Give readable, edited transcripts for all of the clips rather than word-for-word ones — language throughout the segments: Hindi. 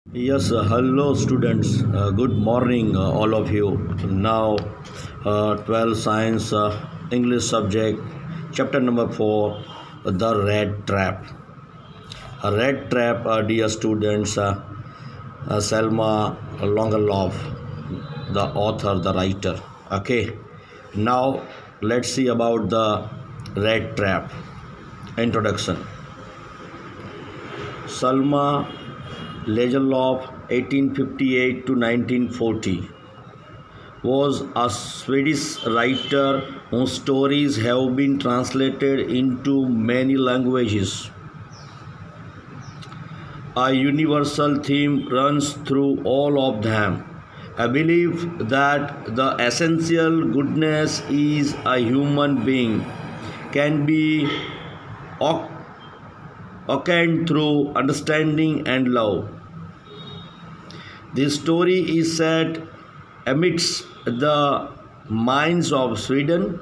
Hello students. Good morning, all of you. Now, 12 science English subject, chapter number 4, the rat trap. A rat trap, dear students, Selma Longerlof, the author, the writer. Okay, now let's see about the rat trap. Introduction. Selma Lagerlöf, 1858 to 1940, was a Swedish writer whose stories have been translated into many languages. A universal theme runs through all of them. I believe that the essential goodness is a human being can be attained through understanding and love. This story is set amidst the mines of Sweden,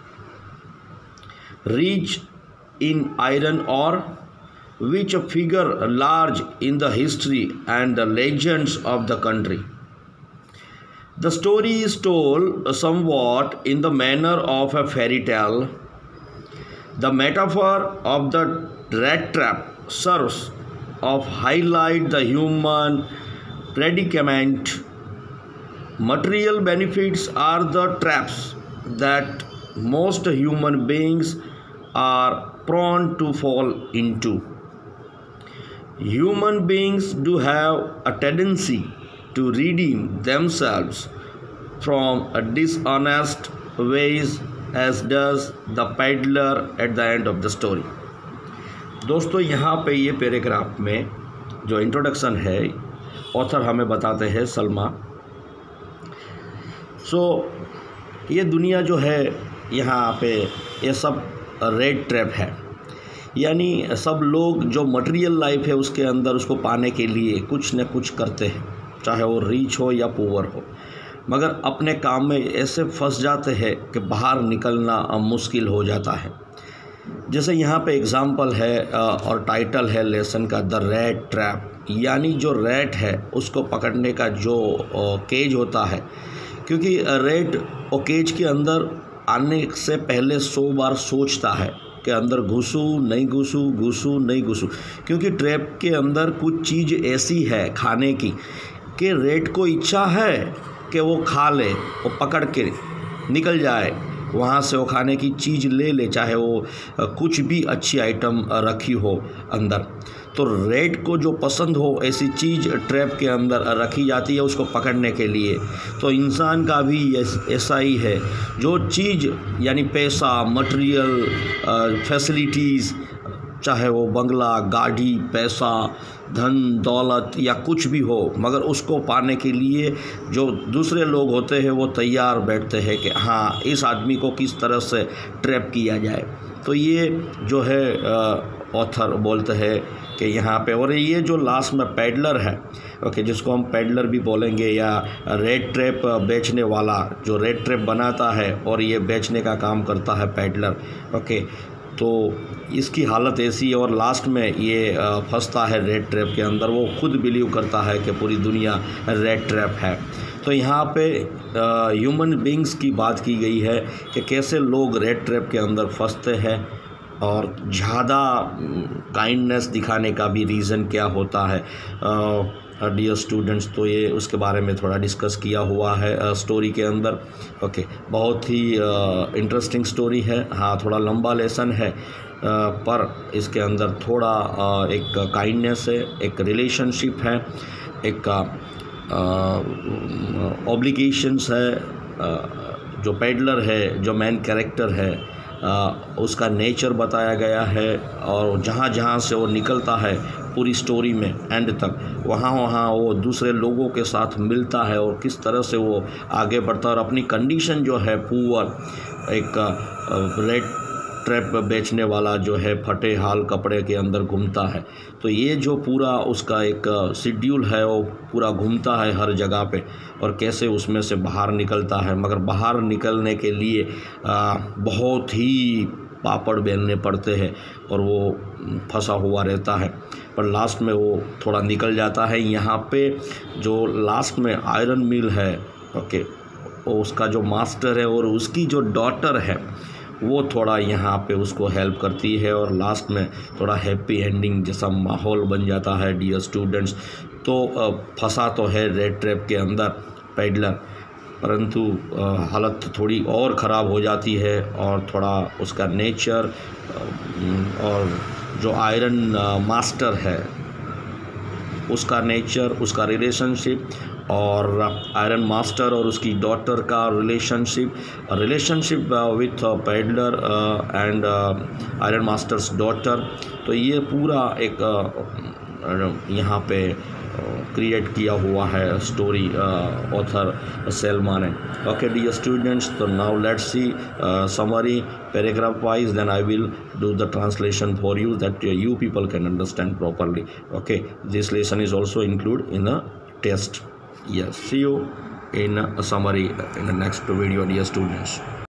rich in iron ore, which figure large in the history and the legends of the country. The story is told somewhat in the manner of a fairy tale. The metaphor of the rat trap serves to highlight the human predicament. Material benefits are the traps that most human beings are prone to fall into. Human beings do have a tendency to redeem themselves from dishonest ways, as does the peddler at the end of the story. दोस्तों, यहाँ पे ये पैराग्राफ में जो इंट्रोडक्शन है, ऑथर हमें बताते हैं सलमा। ये दुनिया जो है यहाँ पे ये सब रेड ट्रैप है, यानी सब लोग जो मटेरियल लाइफ है उसके अंदर उसको पाने के लिए कुछ न कुछ करते हैं, चाहे वो रिच हो या पुअर हो, मगर अपने काम में ऐसे फंस जाते हैं कि बाहर निकलना मुश्किल हो जाता है। जैसे यहाँ पे एग्ज़ाम्पल है और टाइटल है लेसन का, द रैट ट्रैप, यानी जो रैट है उसको पकड़ने का जो केज होता है, क्योंकि रैट और केज के अंदर आने से पहले 100 बार सोचता है कि अंदर घुसूँ नहीं घुसूँ, घुसूँ नहीं घुसूँ, क्योंकि ट्रैप के अंदर कुछ चीज़ ऐसी है खाने की कि रैट को इच्छा है कि वो खा ले और पकड़ के निकल जाए, वहाँ से वो खाने की चीज़ ले ले, चाहे वो कुछ भी अच्छी आइटम रखी हो अंदर। तो रैट को जो पसंद हो ऐसी चीज़ ट्रैप के अंदर रखी जाती है उसको पकड़ने के लिए। तो इंसान का भी ऐसा ही है, जो चीज़ यानी पैसा, मटेरियल, फैसिलिटीज़, चाहे वो बंगला, गाड़ी, पैसा, धन दौलत या कुछ भी हो, मगर उसको पाने के लिए जो दूसरे लोग होते हैं वो तैयार बैठते हैं कि हाँ, इस आदमी को किस तरह से ट्रैप किया जाए। तो ये जो है ऑथर बोलते हैं कि यहाँ पे, और ये जो लास्ट में पैडलर है, ओके, जिसको हम पैडलर भी बोलेंगे, या रेड ट्रैप बेचने वाला, जो रेड ट्रैप बनाता है और ये बेचने का काम करता है पैडलर, ओके। तो इसकी हालत ऐसी है और लास्ट में ये फंसता है रेड ट्रैप के अंदर। वो खुद बिलीव करता है कि पूरी दुनिया रेड ट्रैप है। तो यहाँ पे ह्यूमन बींग्स की बात की गई है कि कैसे लोग रेड ट्रैप के अंदर फंसते हैं और ज़्यादा काइंडनेस दिखाने का भी रीज़न क्या होता है, डियर स्टूडेंट्स। तो ये उसके बारे में थोड़ा डिस्कस किया हुआ है स्टोरी के अंदर, ओके। बहुत ही इंटरेस्टिंग स्टोरी है, हाँ, थोड़ा लंबा लेसन है, पर इसके अंदर थोड़ा एक काइंडनेस है, एक रिलेशनशिप है, एक ऑब्लिगेशंस है। जो पैडलर है, जो मेन कैरेक्टर है, उसका नेचर बताया गया है, और जहाँ जहाँ से वो निकलता है पूरी स्टोरी में एंड तक, वहाँ वहाँ वो दूसरे लोगों के साथ मिलता है और किस तरह से वो आगे बढ़ता है और अपनी कंडीशन जो है पुअर, एक रेड ट्रैप बेचने वाला जो है फटे हाल कपड़े के अंदर घूमता है। तो ये जो पूरा उसका एक शेड्यूल है वो पूरा घूमता है हर जगह पे, और कैसे उसमें से बाहर निकलता है। मगर बाहर निकलने के लिए बहुत ही पापड़ बेलने पड़ते हैं और वो फंसा हुआ रहता है। पर लास्ट में वो थोड़ा निकल जाता है। यहाँ पे जो लास्ट में आयरन मिल है, ओके, उसका जो मास्टर है और उसकी जो डॉटर है वो थोड़ा यहाँ पे उसको हेल्प करती है और लास्ट में थोड़ा हैप्पी एंडिंग जैसा माहौल बन जाता है डियर स्टूडेंट्स। तो फंसा तो है रेड ट्रैप के अंदर पैडलर, परंतु हालत थोड़ी और ख़राब हो जाती है और थोड़ा उसका नेचर और जो आयरन मास्टर है उसका नेचर, उसका रिलेशनशिप और आयरन मास्टर और उसकी डॉटर का relationship with peddler and iron master's daughter, तो ये पूरा एक यहाँ पे क्रिएट किया हुआ है स्टोरी ऑथर सेल्मा ने। ओके डियर स्टूडेंट्स, तो now let's see summary paragraph wise, then I will do the translation for you that you people can understand properly. Okay, this lesson is also included in the test. Yes, see you in a summary in the next video, dear students.